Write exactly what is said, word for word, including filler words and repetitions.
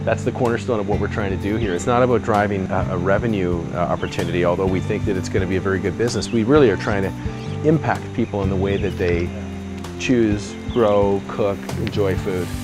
That's the cornerstone of what we're trying to do here. It's not about driving a, a revenue uh, opportunity, although we think that it's going to be a very good business. We really are trying to impact people in the way that they choose, grow, cook, enjoy food.